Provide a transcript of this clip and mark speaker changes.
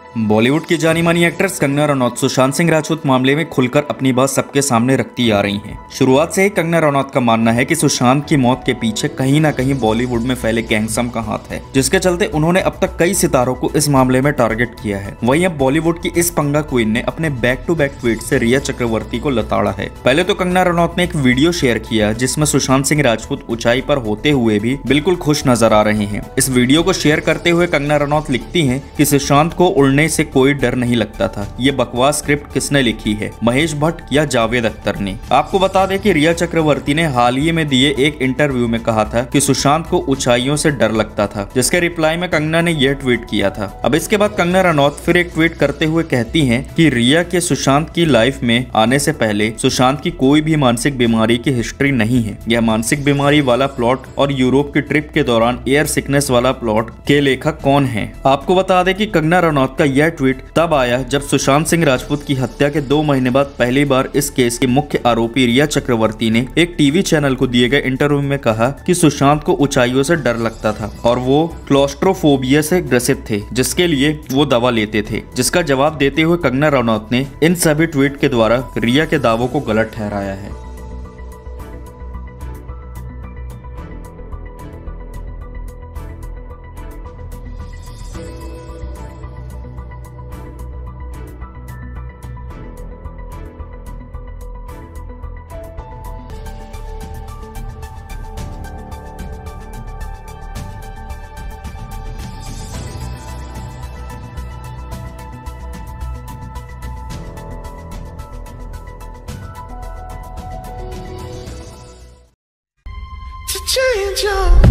Speaker 1: बॉलीवुड की जानी मानी एक्ट्रेस कंगना रनौत सुशांत सिंह राजपूत मामले में खुलकर अपनी बात सबके सामने रखती आ रही हैं। शुरुआत से ही कंगना रनौत का मानना है कि सुशांत की मौत के पीछे कहीं ना कहीं बॉलीवुड में फैले गैंगस्म का हाथ है, जिसके चलते उन्होंने अब तक कई सितारों को इस मामले में टारगेट किया है। वहीं अब बॉलीवुड की इस पंगा क्वीन ने अपने बैक टू बैक ट्वीट से रिया चक्रवर्ती को लताड़ा है। पहले तो कंगना रनौत ने एक वीडियो शेयर किया जिसमें सुशांत सिंह राजपूत ऊंचाई पर होते हुए भी बिल्कुल खुश नजर आ रहे हैं। इस वीडियो को शेयर करते हुए कंगना रनौत लिखती हैं कि सुशांत को उड़ने से कोई डर नहीं लगता था। ये बकवास स्क्रिप्ट किसने लिखी है, महेश भट्ट या जावेद अख्तर ने? आपको बता दें कि रिया चक्रवर्ती ने हाल ही में दिए एक इंटरव्यू में कहा था कि सुशांत को ऊंचाइयों से डर लगता था, जिसके रिप्लाई में कंगना ने यह ट्वीट किया था। अब इसके बाद कंगना रनौत फिर एक ट्वीट करते हुए कहती हैं कि रिया के सुशांत की लाइफ में आने से पहले सुशांत की कोई भी मानसिक बीमारी की हिस्ट्री नहीं है। यह मानसिक बीमारी वाला प्लॉट और यूरोप की ट्रिप के दौरान एयर सिकनेस वाला प्लॉट के लेखक कौन है? आपको बता दें कि कंगना रनौत का यह ट्वीट तब आया जब सुशांत सिंह राजपूत की हत्या के 2 महीने बाद पहली बार इस केस की मुख्य आरोपी रिया चक्रवर्ती ने एक टीवी चैनल को दिए गए इंटरव्यू में कहा कि सुशांत को ऊंचाइयों से डर लगता था और वो क्लॉस्ट्रोफोबिया से ग्रसित थे, जिसके लिए वो दवा लेते थे। जिसका जवाब देते हुए कंगना रनौत ने इन सभी ट्वीट के द्वारा रिया के दावों को गलत ठहराया है।
Speaker 2: To change your